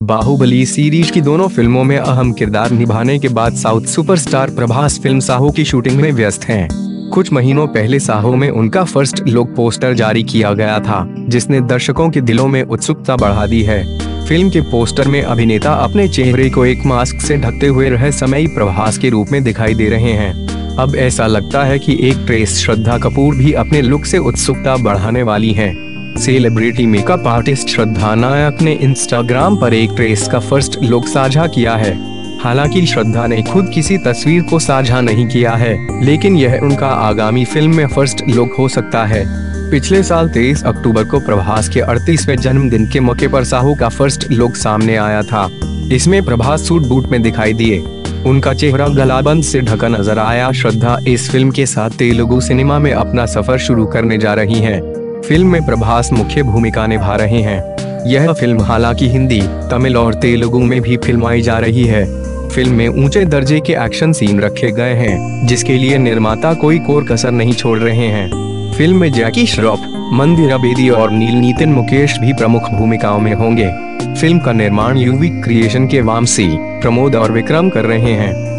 Baahubali series की दोनों फिल्मों में अहम किरदार निभाने के बाद south superstar Prabhas film Saaho की शूटिंग में व्यस्त हैं। कुछ महीनों पहले साहो में उनका फर्स्ट लुक पोस्टर जारी किया गया था, जिसने दर्शकों के दिलों में उत्सुकता बढ़ा दी है। फिल्म के पोस्टर में अभिनेता अपने चेहरे को एक मास्क से ढकते हुए रहस्यमयी प्रभास के रूप में दिखाई दे रहे हैं। अब ऐसा लगता है कि एक ट्रेस श्रद्धा कपूर भी अपने लुक से उत्सुकता बढ़ाने वाली है। Celebrity makeup artist Shraddha Naik ने इंस्टाग्राम पर एक ट्रेस का फर्स्ट लुक साझा किया है। हालांकि श्रद्धा ने खुद किसी तस्वीर को साझा नहीं किया है, लेकिन यह उनका आगामी फिल्म में फर्स्ट लुक हो सकता है। पिछले साल 23 अक्टूबर को प्रभास के 38वें जन्मदिन के मौके पर साहो का फर्स्ट लुक सामने आया था। इसमें प्रभास सूट बूट में दिखाई दिए। उनका चेहरा गलाबंद से ढका नजर आया। श्रद्धा इस फिल्म के साथ तेलुगु सिनेमा में अपना सफर शुरू करने जा रही हैं। फिल्म में प्रभास मुख्य भूमिका निभा रहे हैं। यह फिल्म हालांकि हिंदी, तमिल और तेलुगु में भी फिल्माई जा रही है। फिल्म में ऊंचे दर्जे के एक्शन सीन रखे गए हैं, जिसके लिए निर्माता कोई कोर कसर नहीं छोड़ रहे हैं। फिल्म में जैकी श्रॉफ, मंदिरा बेदी और नील नितिन मुकेश भी प्रमुख भूमिकाओं में होंगे। फिल्म का निर्माण यूवी क्रिएशन के वामसी, प्रमोद और विक्रम कर रहे हैं।